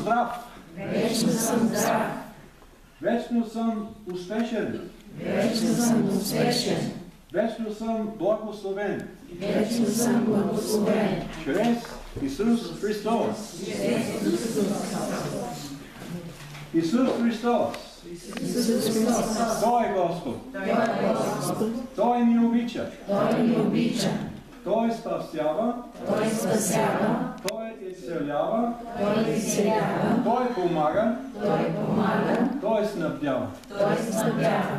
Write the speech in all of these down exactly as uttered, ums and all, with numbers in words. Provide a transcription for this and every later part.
здрав. Вечно съм здрав. Вечно съм успешен. Вечно съм успешен. Вечно съм благословен. Вечно съм благословен. Чрез Исус Христос. Исус Христос. Исус Христос. Той е Господ. Той е Господ. Той ни обича. Той ни обича. Той спасява. Той спасява. Той изцелява. Той изцелява. Той помага. Той помага. Той снабдява. Той снабдява.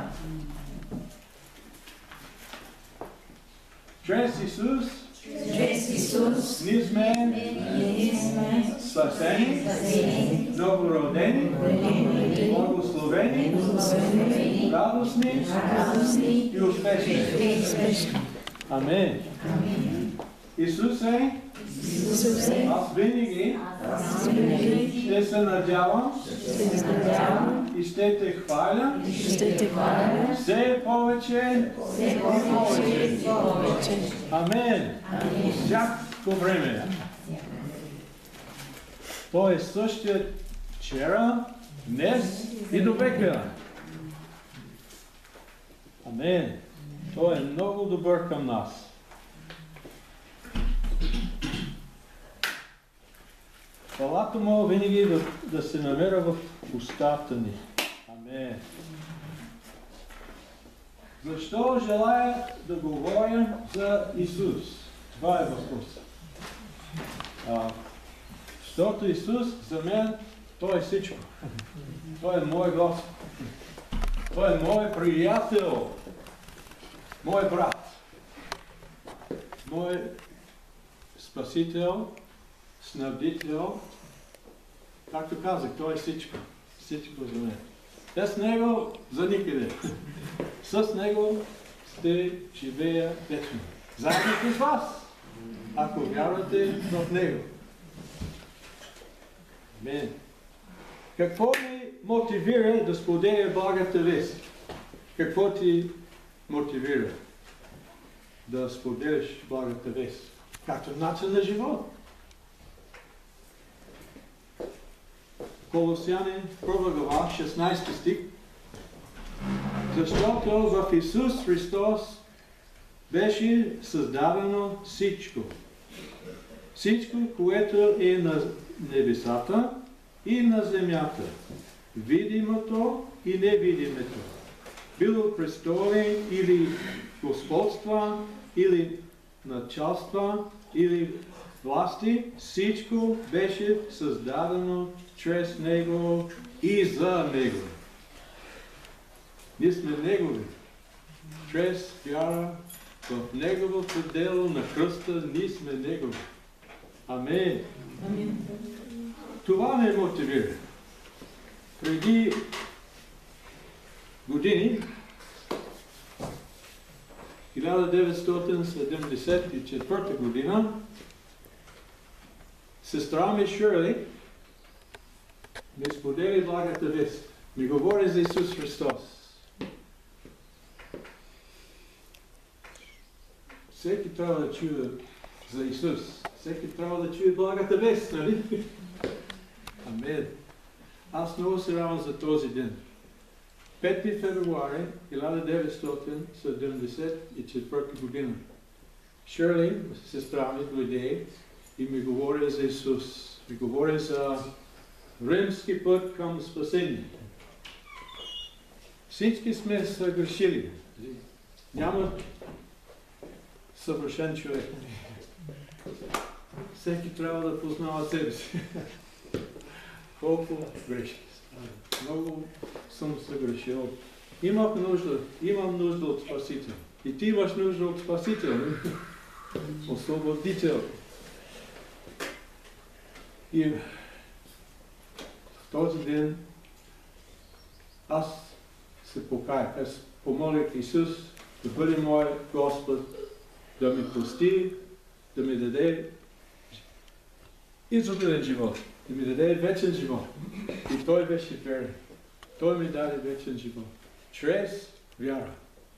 Чрез Исус Чрез Исус ние сме ние сме спасени, спасени, новородени, родени, благословени, благословени, радостни радостни и успешни. и успешни. Амин. Исус е, Исус е, аз винаги аз винаги ще се надявам ще се надявам и ще те хваля и ще те хваля все повече все повече и повече. Амин. Всяко време. Той е същият вчера, днес и до века. Амин. Той е много добър към нас. Хвалата му винаги да, да се намира в устата ни. Амин. Защо желая да говоря за Исус? Това е въпрос. А, защото Исус за мен, Той е всичко. Той е мой Господ. Той е мой приятел. Мой брат. Мой спасител, снабдител. Както казах, Той е всичко. Всичко за мен. Без Него за никъде. С Него ще живея вечно. Заедно с вас, ако вярвате в Него. Амин. Какво ни мотивира да споделя благата вест? Какво ти мотивира да споделяш благата вест? Както начин на живот. Колосяни, първа глава, шестнайсети стих. Защото в Исус Христос беше създадено всичко. Всичко, което е на небесата и на земята. Видимото и невидимото. Било престоли или господства, или началства, или власти, всичко беше създадено чрез Него и за Него. Ние сме Негови. Чрез вяра в Неговото дело на кръста, ние сме Негови. Амин. Амин. Това ме мотивира. Преди години, хиляда деветстотин седемдесет и четвърта година, сестра ми Шърли ми сподели благата вест. Ми говори за Исус Христос. Всеки трябва да чуе за Исус. Всеки трябва да чуе благата вест, нали? Амин. Аз много се радвам за този ден. пети февруари хиляда деветстотин седемдесет и четвърта година. Шърли, сестра ми, дойде и ми говори за Исус. Ми говори за римски път към спасение. Всички сме съгрешили. Няма съвършен човек. Всеки трябва да познава себе си. Колко грешки. Много съм съгрешил. Имах нужда, имам нужда от Спасител. И ти имаш нужда от Спасител. Освободител. И в този ден аз се покаях. Аз помолих Исус да бъде мой Господ, да ми прости, да ми даде изобилен живот, да ми даде вечен живот. И Той беше верен. Той ми даде вечен живот. Чрез вяра.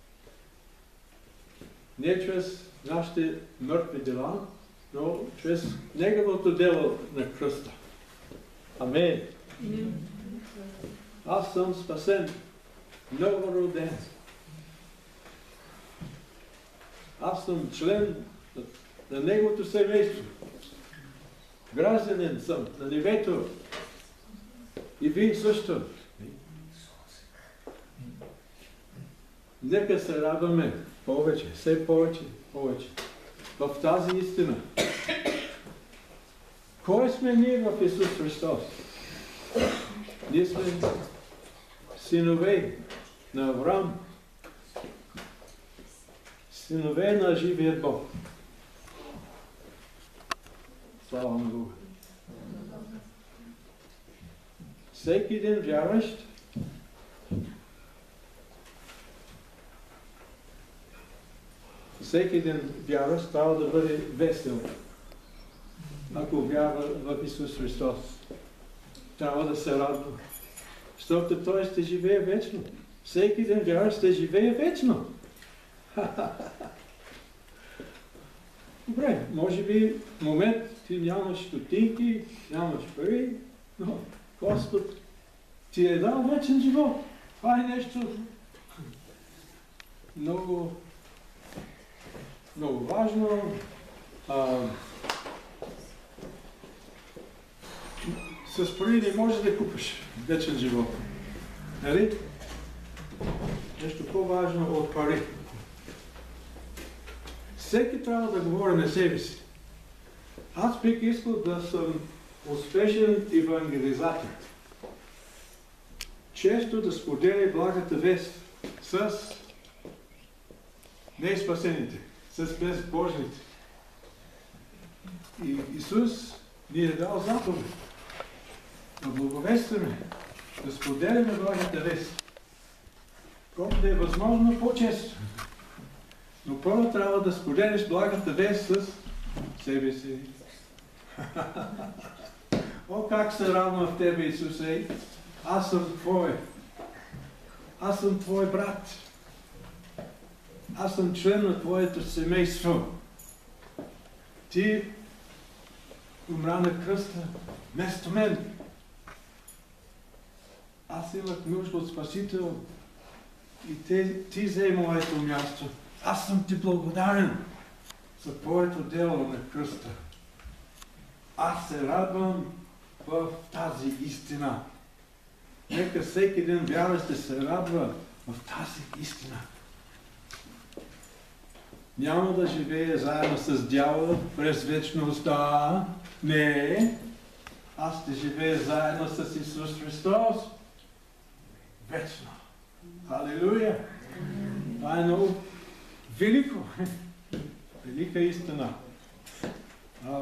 Не чрез нашите мъртви дела, но чрез Неговото дело на кръста. Амен. Аз съм спасен, новороден. Аз съм член на неговото семейство. Гражданин съм на небето. И вие също. Нека се радваме повече, все повече, повече. В тази истина. Кой сме ние в Исус Христос? Ние сме синове на Авраам, синове на живия Бог. Слава на Бога. Всеки един вярващ всеки един вярващ трябва да бъде весел. Ако вярва в Исус Христос, трябва да се радва. Защото Той ще живее вечно. Всеки един вярващ ще живее вечно. Добре, може би в момент ти нямаш стотинки, нямаш пари, но Господ ти е дал вечен живот. Това е нещо много, много важно. А, с пари не можеш да купиш вечен живот. Нали? Нещо по-важно от пари. Всеки трябва да говори на себе си. Аз бих искал да съм успешен евангелизатор. Често да споделя благата вест с неспасените, с безбожните. И Исус ни е дал заповед да благовестваме, да споделяме благата вест. Колкото е възможно по-често. Но първо трябва да споделиш благата вест с себе си. О, как се радвам в Тебе, Исусе! Аз съм Твой. Аз съм Твой брат. Аз съм член на Твоето семейство. Ти умря на кръста вместо мен. Аз имах нужда от Спасител и те, Ти взе моето място. Аз съм Ти благодарен за Твоето дело на кръста. Аз се радвам в тази истина. Нека всеки един вярващ да се радва в тази истина. Няма да живее заедно с дявола през вечността. Не. Аз ще живея заедно с Исус Христос. Вечно. Халилуя! Това е много велико. Велика истина. А,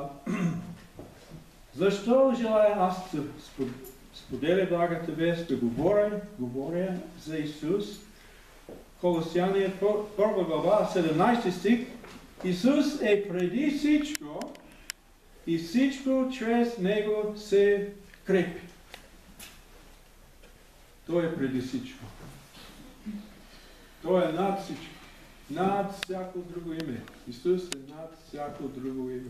защо желая аз да споделя благата вест, да говоря, говоря за Исус? Колосяни първа глава, седемнайсети стих. Исус е преди всичко и всичко чрез Него се крепи. Той е преди всичко. Той е над всичко. Над всяко друго име. Исус е над всяко друго име.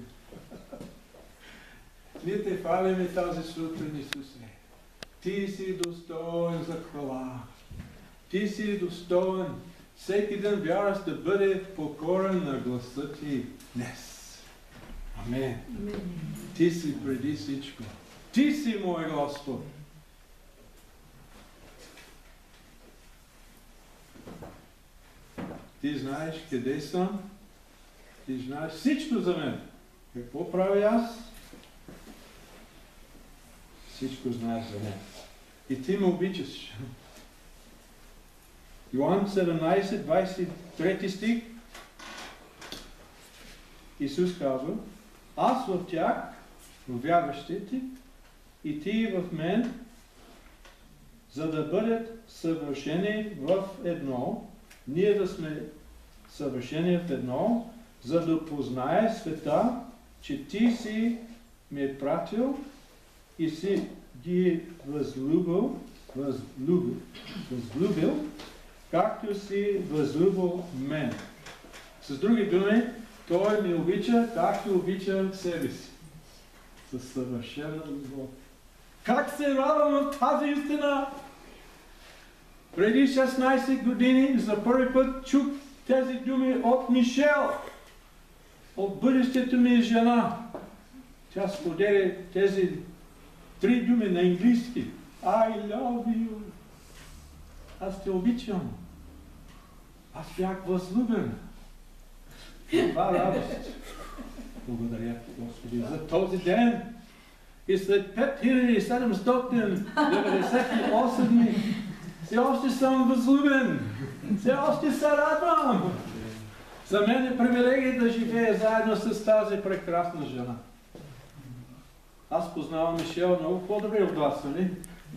Ние те хвалиме тази сутрин, Исусе. Ти си достоен за хвала. Ти си достоен всеки един вярващ да бъде покорен на гласа Ти днес. Амен. Ти си преди всичко. Ти си мой Господ. Ти знаеш къде съм. Ти знаеш всичко за мен. Какво правя аз? Всичко знаеш за мен. И ти ме обичаш. Йоан седемнайсет, двайсет и трети стих. Исус казва: аз в тях, в вярващите, и ти в мен, за да бъдат съвършени в едно, ние да сме съвършени в едно, за да познае света, че ти си ме пратил и си ги възлюбил, възлюбил, възлюбил, както си възлюбил мен. С други думи, Той ме обича, както обича себе си. Със съвършена любов. Как се радвам в тази истина! Преди шестнайсет години за първи път чух тези думи от Мишел, от бъдещето ми жена. Тя споделя тези три думи на английски. I love you. Аз те обичам. Аз бях възлюбен. Това радост. Благодаря, Господи, за този ден. И след пет хиляди седемстотин деветдесет и осем дни все още съм възлюбен. Все още се радвам. За мен е привилегия да живея заедно с тази прекрасна жена. Аз познавам Мишел много по-добре от вас, нали?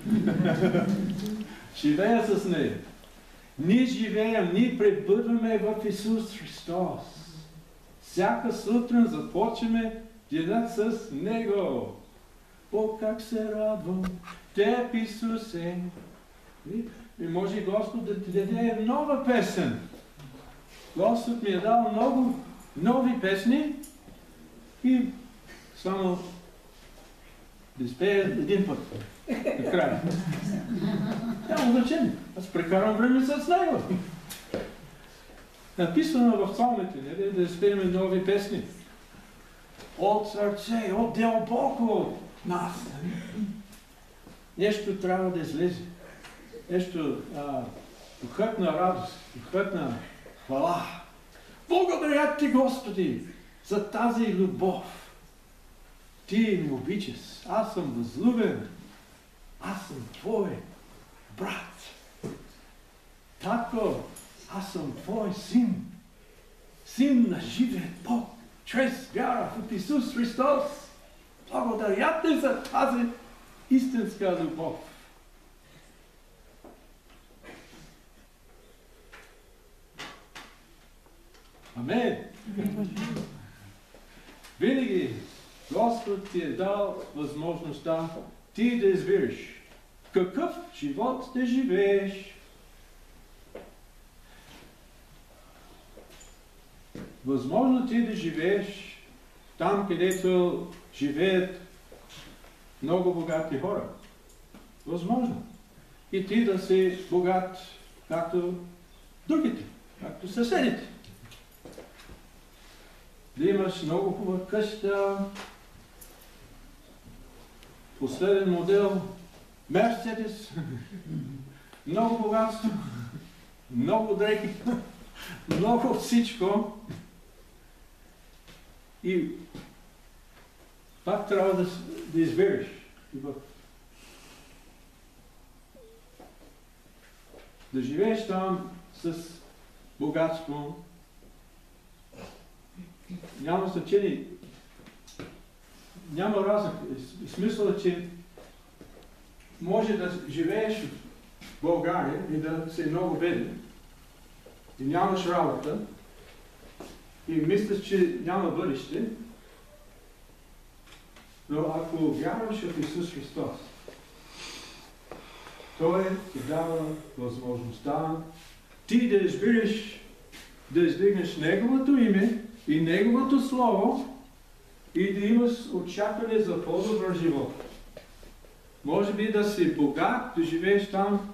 Живея с нея. Ние живеем, ние пребъдваме в Исус Христос. Всяка сутрин започваме денят с Него. О, как се радвам, Теб, Исусе. И може Господ да ти даде нова песен. Господ ми е дал много нови песни и само да изпея един път. Накрая. Няма значение. Аз прекарам време с Него. Написано в псалмите, не да изпеем нови песни. От сърце, от дълбоко от нас. Нещо трябва да излезе. Нещо, а, духът на радост, духът на хвала. Благодаря ти, Господи, за тази любов. Ти ми обичаш. Аз съм възлюбен. Аз съм твой брат. Татко, аз съм твой син. Син на живия Бог. Чрез вяра в Исус Христос. Благодаря ти за тази истинска любов. Амен. Винаги Господ ти е дал възможността ти да избереш какъв живот да живееш. Възможно ти да живееш там, където живеят много богати хора. Възможно. И ти да си богат, както другите, както съседите. Да имаш много хубава къща, последен модел, Мерцедес, много богатство, много дрехи, много всичко. И пак трябва да, да избереш. Да живееш там с богатство. Няма значение. Няма разлика. Смисъл, че може да живееш в България и да си много беден и нямаш работа и мислиш, че няма бъдеще, но ако вярваш в Исус Христос, Той ти дава възможността ти да избереш да издигнеш Неговото име и Неговото Слово и да имаш очакване за по-добър живот. Може би да си богат, да живееш там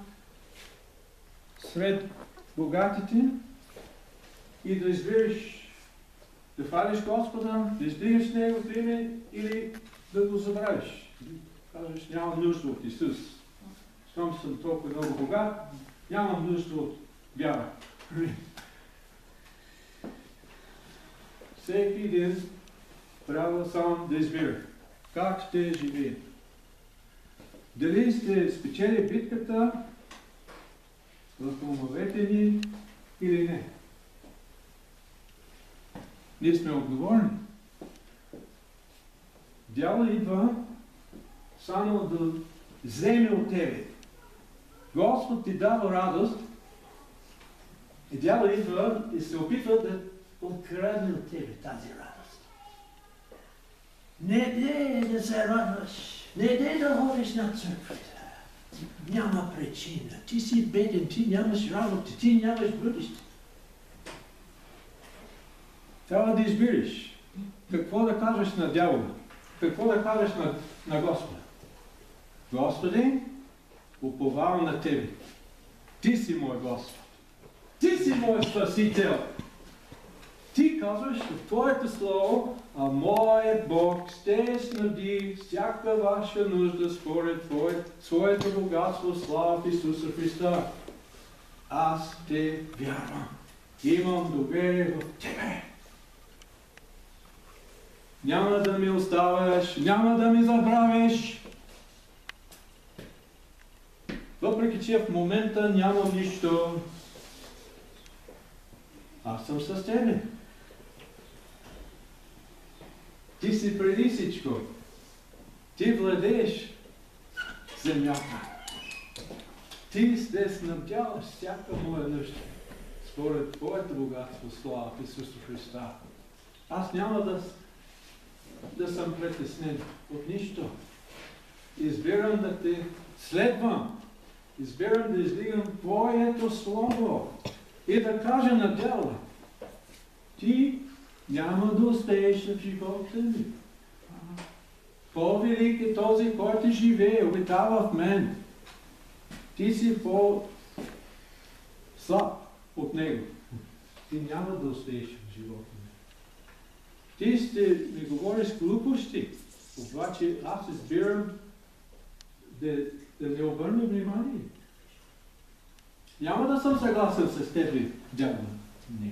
сред богатите и да избереш да хвалиш Господа, да издигнеш Неговото име или да го забравиш. Кажеш, нямам нужда от Исус. Щом съм толкова много богат, нямам нужда от вяра. Всеки ден трябва сам да избира как ще живее. Дали сте спечели битката в умовете ни или не. Ние сме отговорни. Дявол идва само да вземе от тебе. Господ ти дава радост и дявол идва и се опитва да открадне от тебе тази радост. Не дей да се радваш, не дей да ходиш на църквата. Няма причина. Ти си беден, ти нямаш работа, ти нямаш бъдеще. Трябва да избираш какво да кажеш на дявола, какво да кажеш на, на Господа. Господи, уповавам на Тебе. Ти си мой Господ. Ти си мой Спасител. Ти казваш в Твоето Слово, а моят Бог ще снабди всяка ваша нужда според Твое, своето богатство, слава в Исуса Христа. Аз те вярвам. Имам доверие в Тебе. Няма да ми оставяш, няма да ми забравиш. Въпреки че в момента нямам нищо, аз съм с Тебе. Ти си преди всичко. Ти владееш земята. Ти сте снабдяваш всяка моя нужда според Твоето богатство, слава в Исуса Христа. Аз няма да, да съм притеснен от нищо. Избирам да Те следвам. Избирам да издигам Твоето Слово и да кажа на дела. Ти няма да успееш в живота ми. По-велик е този, който живее, обитава в мен. Ти си по-слаб от него. Ти няма да успееш в живота ми. Ти ще ми говориш глупости, обаче аз избирам да, да не обърна внимание. Няма да съм съгласен с тебе, дядо. Не.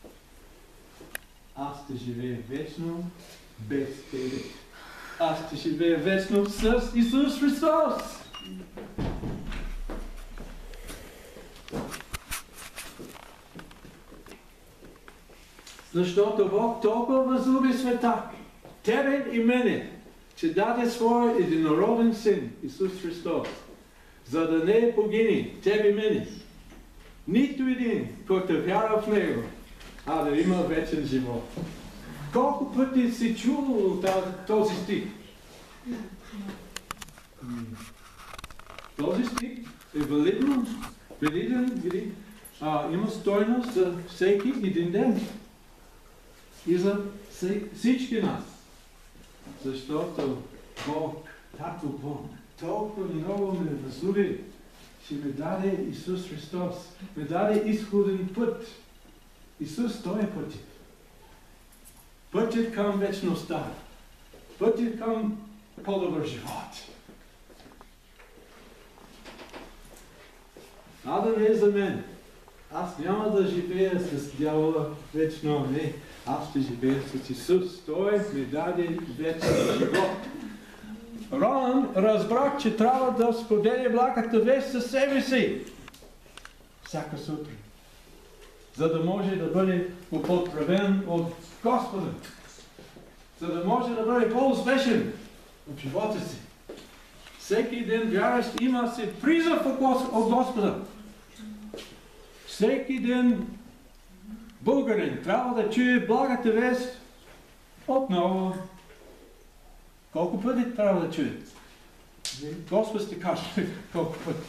Аз ще живея вечно без тебе. Аз ще живея вечно с Исус Христос. Защото Бог толкова възлюби света, тебе и мене, че даде своя единороден син, Исус Христос, за да не погини тебе и мене. Нито един, който вярва в Него, а да има вечен живот. Колко пъти си чул този стих? Този стих е валиден, валиден, а, има стойност за всеки един ден. И за всички нас. Защото Бог, Тато Бог, толкова много ме възлюби, че ме даде Исус Христос. Ме даде изходен път. Исус, Той е пътят. Пътят към вечността. Пътят към по-добър живот. Ада не е за мен. Аз няма да живея с дявола вечно, не. Аз ще живея с Исус. Той ми даде вечен живот. Рон разбрах, че трябва да споделя благата вест със себе си. Всяка сутрин. За да може да бъде употребен от Господа. За да може да бъде по-успешен в живота си. Всеки един вярващ има си призъв от Господа. Всеки един българин трябва да чуе благата вест отново. Колко пъти трябва да чуе? Господ ще каже колко пъти.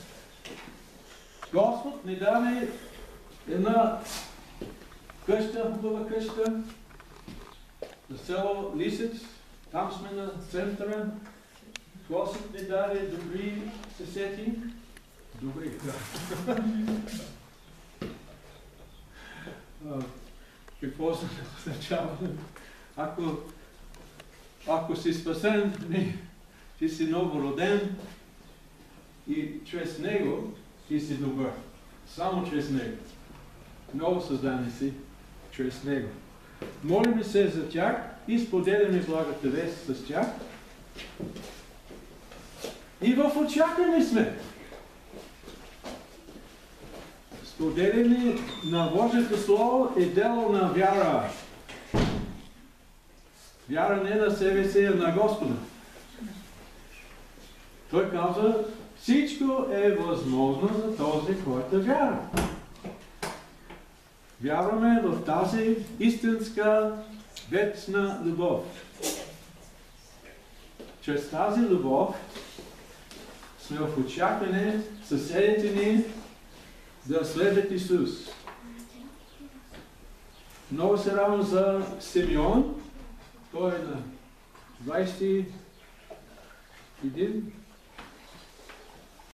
Господ ни даде една къща, хубава къща, за село Лисец. Там сме на центъра. Господ ни даде добри съседи. Добри, да. Какво се означава? Ако, ако си спасен, ти си новороден и чрез Него ти си добър. Само чрез Него. Ново създание си чрез Него. Молим се за тях и споделяме благата вест с тях. И в очакване сме. Споделяне на Божието Слово е дело на вяра. Вяра не на себе си, а на Господа. Той казва, всичко е възможно за този, който вярва. Вярваме в тази истинска вечна любов. Чрез тази любов сме в очакване съседите ни да следват Исус. Много се радвам за Симеон. Той е на двайсет и един